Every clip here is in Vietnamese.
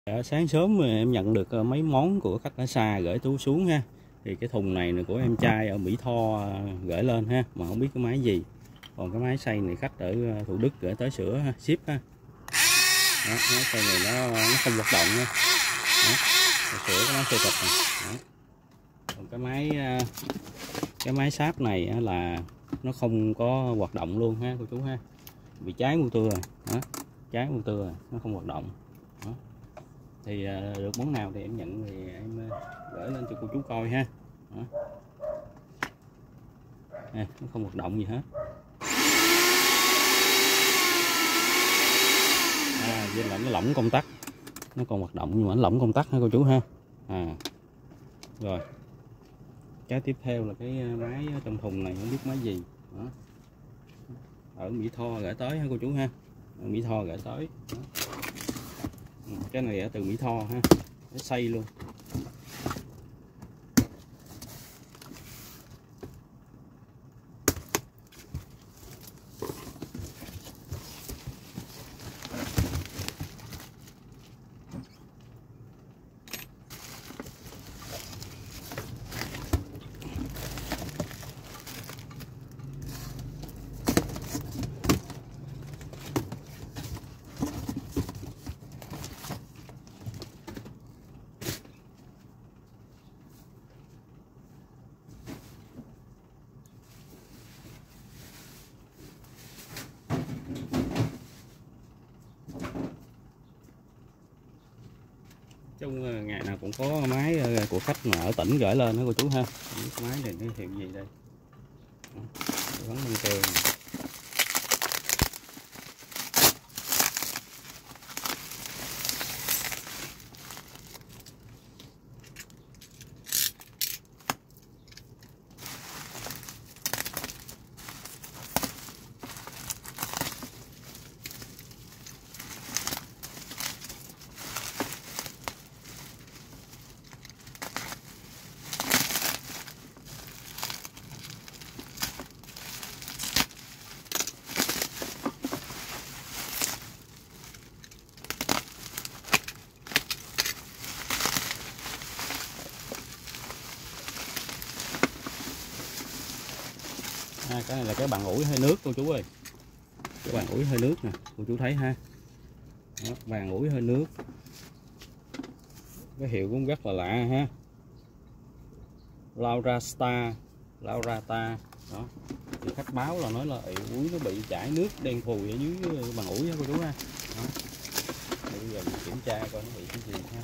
Sáng sớm em nhận được mấy món của khách ở xa gửi Tú xuống ha. Thì cái thùng này là của em trai ở Mỹ Tho gửi lên ha, mà không biết cái máy gì. Còn cái máy xay này khách ở Thủ Đức gửi tới sửa ha, ship ha. Đó, máy xay này nó không hoạt động ha. Đó, sửa cái máy xay thịt này. Đó. Còn cái máy sáp này là nó không có hoạt động luôn ha cô chú ha, bị cháy motor rồi. Đó, cháy motor rồi, nó không hoạt động. Đó. Thì được món nào thì em nhận thì em gửi lên cho cô chú coi ha. Đó. Nè, nó không hoạt động gì hết. Với lại nó lỏng công tắc, nó còn hoạt động nhưng mà nó lỏng công tắc ha cô chú ha. Rồi cái tiếp theo là cái máy trong thùng này, không biết máy gì. Đó. Ở Mỹ Tho gửi tới ha cô chú ha, ở Mỹ Tho gửi tới. Đó. Cái này ở từ Mỹ Tho ha, nó xay luôn. Chung ngày nào cũng có máy của khách mà ở tỉnh gửi lên đó cô chú ha. Cái máy này nó hiệu gì đây? Gắn băng keo. Cái này là cái bàn ủi hơi nước cô chú ơi, cái bàn ủi hơi nước nè cô chú thấy ha. Đó, bàn ủi hơi nước, cái hiệu cũng rất là lạ ha, Laurata. Đó thì khách báo là nói là ủi nó bị chảy nước đen thùi ở dưới bàn ủi đó cô chú ha. Đó. Bây giờ mình kiểm tra coi nó bị cái gì ha.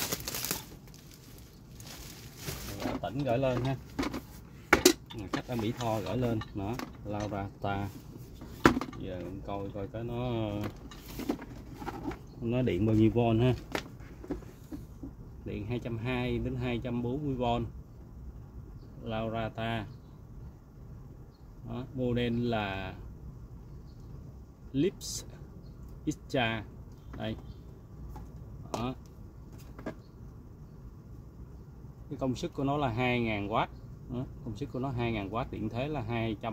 Tỉnh gửi lên ha, khách ở Mỹ Tho gửi lên. Nó Laurata. Giờ coi cái nó điện bao nhiêu von ha. Điện 220 đến 240V. Laurata. Đó, model là Lips Extra đây. Đó. Cái công suất của nó là 2000W. Đó, công suất của nó 2000W, điện thế là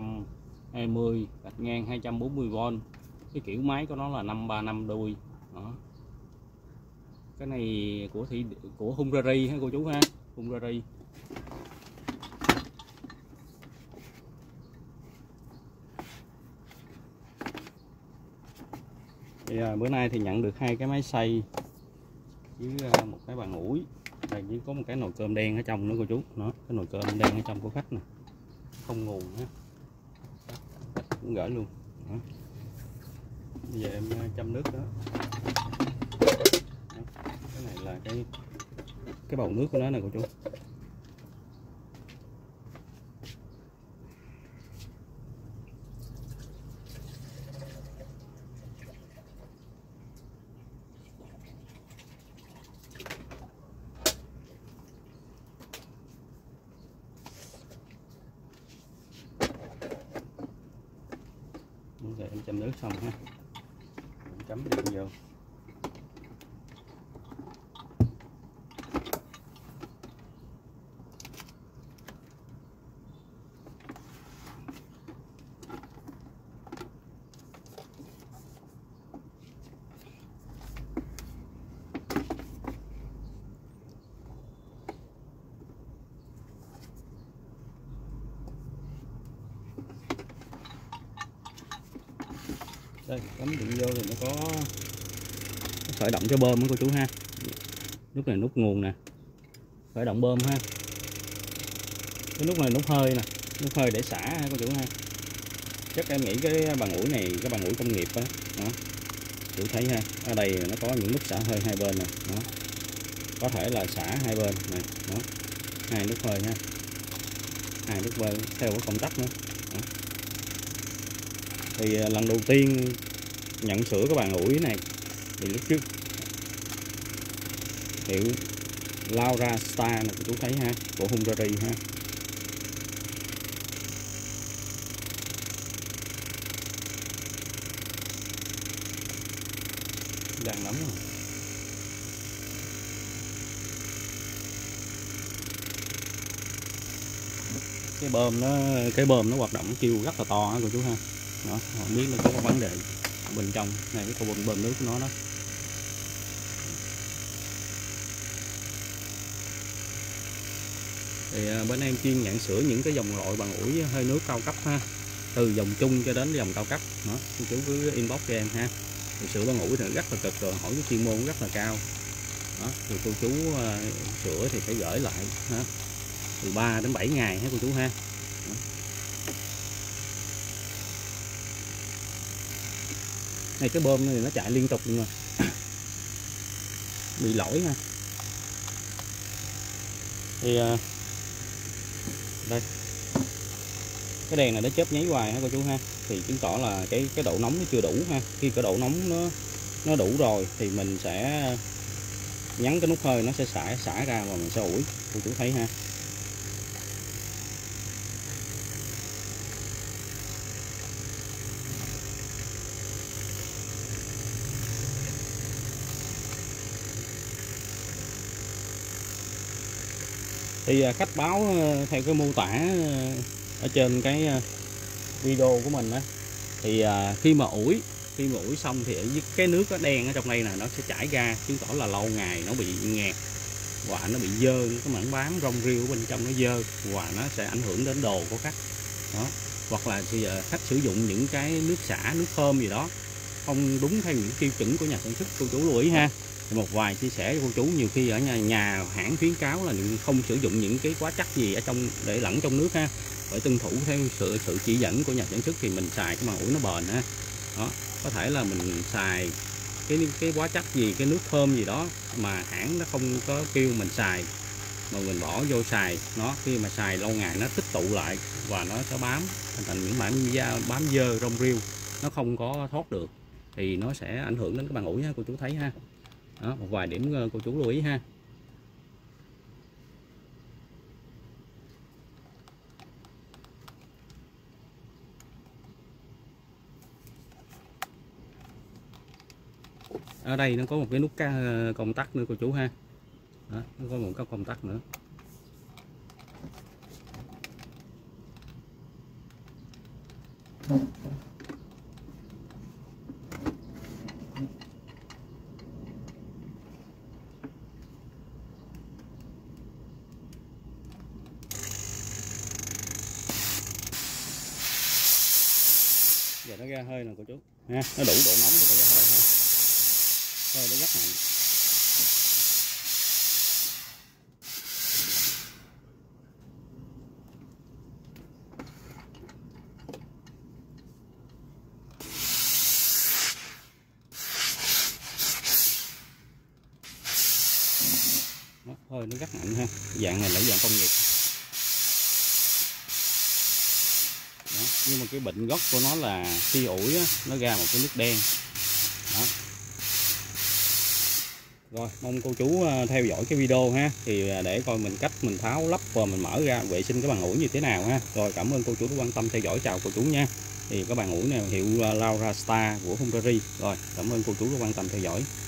220/240V. Cái kiểu máy của nó là 535 đuôi. Đó. Cái này của Hungary ha cô chú ha, Hungary. Thì bữa nay thì nhận được 2 cái máy xay với một cái bàn ủi. Đây chỉ có một cái nồi cơm đen ở trong nữa cô chú. Đó, cái nồi cơm đen ở trong của khách nè, không nguồn ha, khách cũng gửi luôn. Đó. Bây giờ em châm nước đó. Đó. Cái này là cái bầu nước của nó nè cô chú. Rồi em châm nước xong ha, em chấm điện vô. Đây cắm điện vô thì nó có khởi động cho bơm đó cô chú ha. Nút này nút nguồn nè, khởi động bơm ha. Cái nút này nút hơi nè, nút hơi để xả ha cô chú ha. Chắc em nghĩ cái bàn ủi này cái bàn ủi công nghiệp đó, chú thấy ha. Ở đây nó có những nút xả hơi hai bên nè, đó. Có thể là xả hai bên này, đó. Hai nút hơi ha, hai nút hơi theo cái công tắc nữa. Đó. Thì lần đầu tiên nhận sửa cái bàn ủi này thì lúc trước hiệu Laura Star này chú thấy ha, của Hungary ha. Đang nóng rồi. Cái bơm nó hoạt động kêu rất là to cô chú ha. Đó, không biết nó có vấn đề bên trong này, cái con bơm nước của nó đó. Thì bên em chuyên nhận sửa những cái dòng loại bàn ủi hơi nước cao cấp ha, từ dòng chung cho đến dòng cao cấp. Đó, cô chú cứ inbox cho em ha. Thì sửa bàn ủi thì rất là cực rồi, hỏi cái chuyên môn rất là cao. Đó, thì cô chú sửa thì phải gửi lại ha, từ 3 đến 7 ngày ha cô chú ha. Đó. Này cái bơm này nó chạy liên tục nhưng mà bị lỗi ha. Thì đây cái đèn này nó chớp nháy hoài ha cô chú ha, thì chứng tỏ là cái độ nóng nó chưa đủ ha. Khi cái độ nóng nó đủ rồi thì mình sẽ nhấn cái nút hơi, nó sẽ xả ra và mình sẽ ủi, cô chú thấy ha. Thì khách báo theo cái mô tả ở trên cái video của mình á, thì khi mà ủi xong thì cái nước đen ở trong đây nè nó sẽ chảy ra, chứng tỏ là lâu ngày nó bị nghẹt và nó bị dơ, cái mảng bám rong rêu bên trong nó dơ và nó sẽ ảnh hưởng đến đồ của khách. Đó, hoặc là khách sử dụng những cái nước xả, nước thơm gì đó không đúng theo những tiêu chuẩn của nhà sản xuất, cô chú lưu ý ha. Một vài chia sẻ cho cô chú, nhiều khi ở nhà hãng khuyến cáo là không sử dụng những cái hóa chất gì ở trong để lẫn trong nước ha, phải tuân thủ theo sự chỉ dẫn của nhà sản xuất thì mình xài cái bàn ủi nó bền ha. Đó, có thể là mình xài cái hóa chất gì, cái nước thơm gì đó mà hãng nó không có kêu mình xài mà mình bỏ vô xài, nó khi mà xài lâu ngày nó tích tụ lại và nó sẽ bám thành những mảng bám dơ rong rêu, nó không có thoát được thì nó sẽ ảnh hưởng đến cái bàn ủi ha cô chú thấy ha. Đó, một vài điểm cô chú lưu ý ha. Ở đây nó có một cái nút công tắc nữa cô chú ha. Đó, nó có một cái công tắc nữa. Giờ nó ra hơi nè cô chú ha, nó đủ độ nóng thì nó ra hơi ha, hơi nó rất mạnh. Đó, hơi nó rất mạnh ha, dạng này là dạng công nghiệp. Đó, nhưng mà cái bệnh gốc của nó là khi ủi á, nó ra một cái nước đen. Đó. Rồi mong cô chú theo dõi cái video ha, thì để coi mình cách mình tháo lắp và mình mở ra vệ sinh cái bàn ủi như thế nào ha. Rồi cảm ơn cô chú đã quan tâm theo dõi, chào cô chú nha. Thì cái bàn ủi này hiệu Laura Star của Hungary. Rồi cảm ơn cô chú đã quan tâm theo dõi.